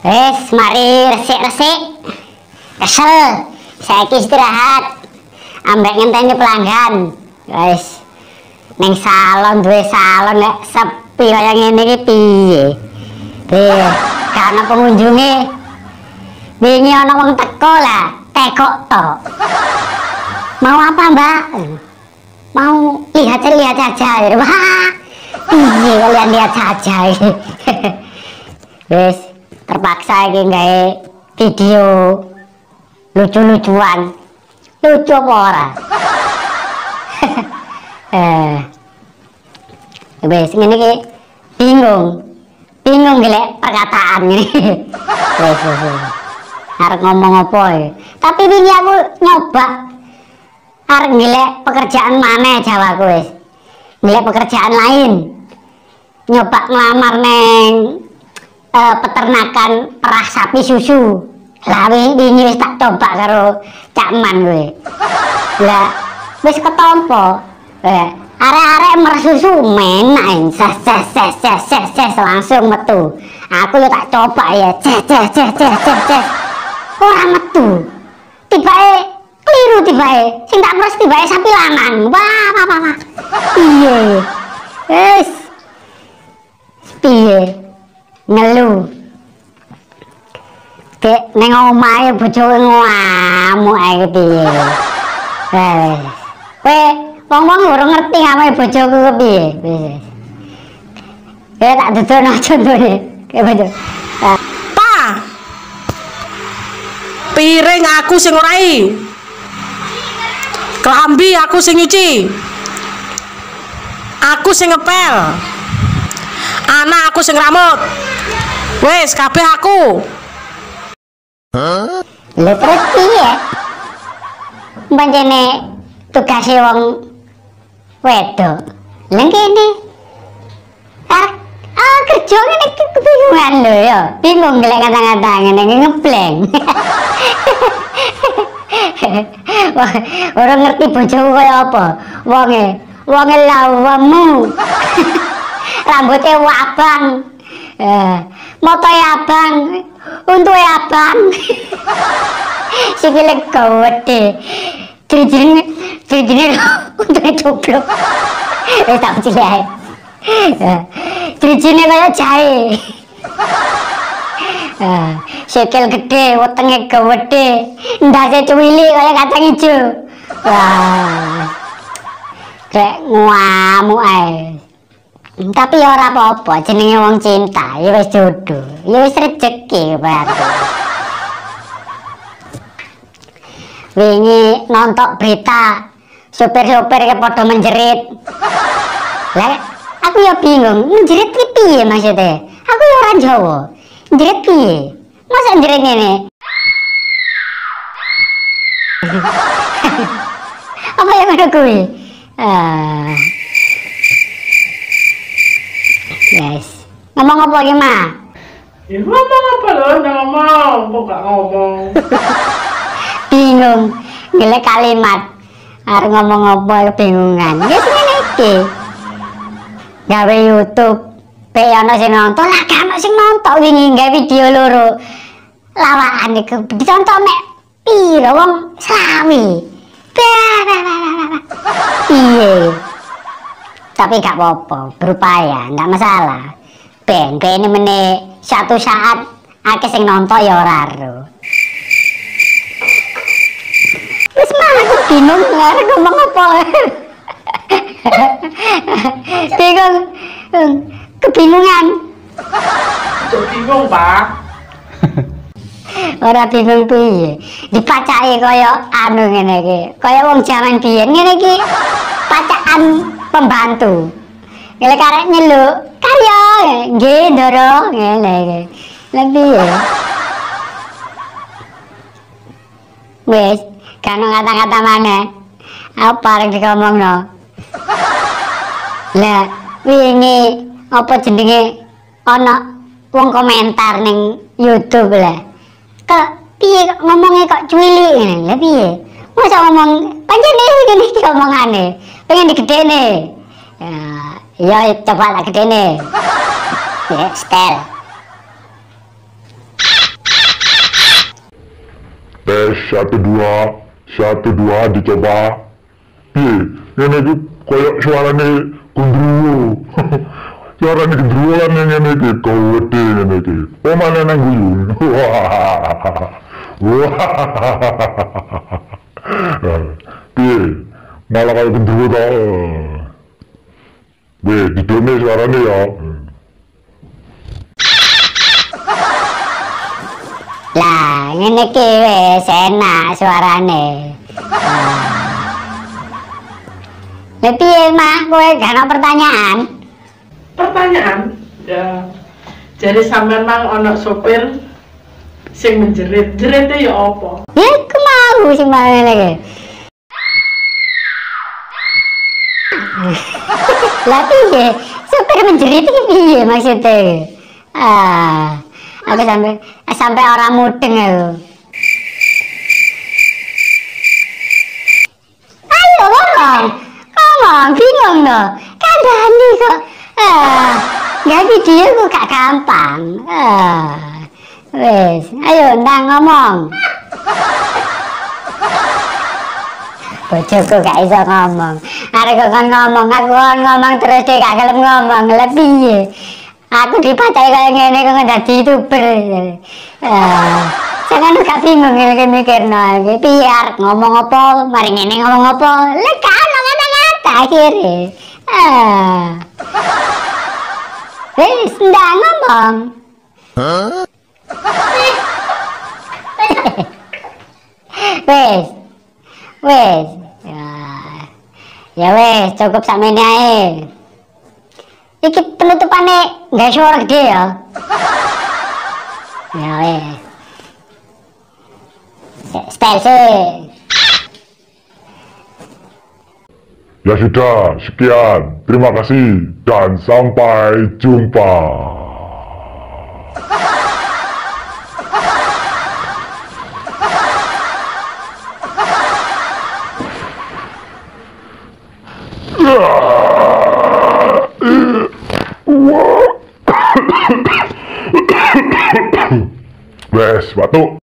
Mari resik-resik. Kesel. Saiki istirahat. Ambek ngenteni pelanggan. Wis. Ning salon duwe salon nek sepi kaya ngene iki piye? Gak ana pengunjunge. Wingi ana wong teko lah, tekok to. Mau apa, Mbak? Mau lihat aja. Wah. Piye kalian lihat saja. Wis, terpaksa iki gawe video lucu-lucuan. Lucu apa ora? Wis ngene iki bingung golek perkataan ngene. Wis. Arep ngomong apa ya? Tapi wingi aku nyoba arep golek pekerjaan maneh jawaku wis. Golek pekerjaan lain. Nyoba ngelamar neng peternakan perah sapi susu. Lah wingi wis tak coba karo Cak Man kowe. Lah wis ketompo. Arek-arek mersusu menak ses langsung metu. Aku yo tak coba ya ces. Ora metu. Tibae kliru tibae. Sing tak pres tibae sapi lanang. Wah. Piye? Wis. Piye? Ngelu. Kek neng omahe bojoke ngamuk ae piye. Wong-wong ora ngerti ame bojoku kepiye. Wis. Tak dudono contone. Kayak bojo. Pa. Piring aku sing ngorai. Klambi aku sing nyuci. Aku sing ngepel. Anak aku sing rambut. Wis kabeh aku. Lha terus piye? Pancene tugase wong wedok. Lha kene. Kerja ngene kebingungan lho ya. Bingung golek kata-kata ngene ngebleng. Wah, ora ngerti bojoku kaya apa. Wonge lawamu. Rambutnya abang. Motoe abang. Untuke abang. Sikile gede. Drijine untuke coblok. Tak cilik. Drijine kaya jahe. Sikil gede, wetenge gede, ndase cuwili kaya kacang ijo. Wah. Rek ngamuk ae. Tapi ora apa-apa, jenenge wong cinta, ya wis jodoh, ya wis rezeki berarti. Wingi nonton berita, sopir-sopir ke padha menjerit. Lah, aku ya bingung, menjerit ki piye maksudnya? Aku ya ora Jawa. Menjerit piye? Masa njerit ngene? Apa yang ngono kuwi? Yes. Ngomong apa iki, Ma? Ya ngomong apa lho, ngomong, kok gak ngomong. Bingung, golek kalimat. Arep ngomong apa kebingungan. Wis ngene iki. Gawe YouTube, pe ana sing nonton, lah gak ana sing nonton wingi gawe video loro. Lawakan iku ditonton mek piro wong 20. Iya. Tapi gak apa-apa, berupaya, ndak masalah. Ben kene meneh satu saat akeh sing nonton ya ora ero. Wis mah aku bingung arep ngomong apa. Bingung. Kebingungan. Bingung, Pak. Ora bingung piye. Dipacake kaya anu ngene iki. Kaya wong jaman biyen ngene iki. Pacakan pembantu. Ngene karek nyeluk, "Karya." Nggih, Ndoro. Ngene iki. Lah piye? Wes, kan kata-kata maneh. Apa arep dikomongno? Lah, wingi apa jenenge ana wong komentar ning YouTube lah. Kok piye kok ngomongnya kok cuwilik ngene? Lah piye? Masa ngomong pancene ngene iki omongane. Pengen digedene. Ya coba tak gedene. Ya, setel. Tes 1 2 dicoba. Piye? Ngene iki koyo suarane gendruwo. Suarane gendruwo kan ngene iki gede ngene iki. Oh mana nang guyu. Piye? Malah kayak gendruwo to. Didone suarane ya. Lah, ngene iki wis enak suarane. Lah piye, Mah? Kowe gak ono pertanyaan? Pertanyaan? Ya. Jadi sampean mang ono sopir sing menjerit. Jerite ya apa? Ya iku mau sing mau ngene iki. Lah piye? Supir menjerit iki piye maksudnya? Aku sampai orang mudeng aku. Ayo ngomong, bingung no. Kandani kok. Nggak video kok gak gampang. Wes, ayo ndang ngomong. Bojoku gak iso ngomong. Arek kok ngomong, aku ngomong terus dia gak gelem ngomong. Lah piye? Aku dipatah kayak ngene kok dadi YouTuber. Jangan gak bingung mikir no. Piye arep ngomong apa? Mari ngene ngomong apa? Lek gak ono ngata-ngata akhire. Wis ndak ngomong. Wes. Ya wes, cukup sampe ae. Iki penutupane nggak suara gede ya. Ya wes. Style sih. Ya sudah, sekian. Terima kasih dan sampai jumpa. Wes, batuk.